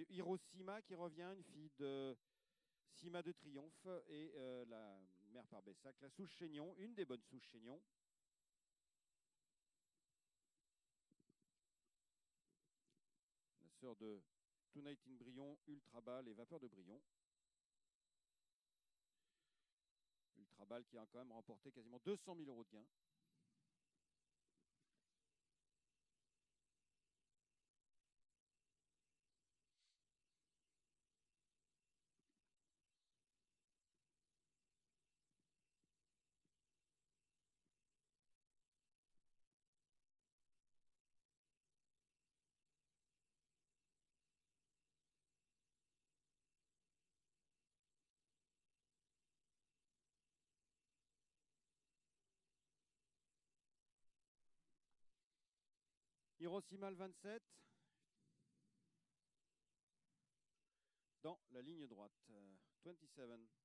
C'est Hiroshima qui revient, une fille de Sima de Triomphe et la mère par Bessac, la souche Chénion, une des bonnes souches Chénion. La sœur de Tonight in Brion, Ultra Ball et Vapeur de Brion. Ultra Ball qui a quand même remporté quasiment 200 000 € de gains. Hiroshima le 27. Dans la ligne droite. 27.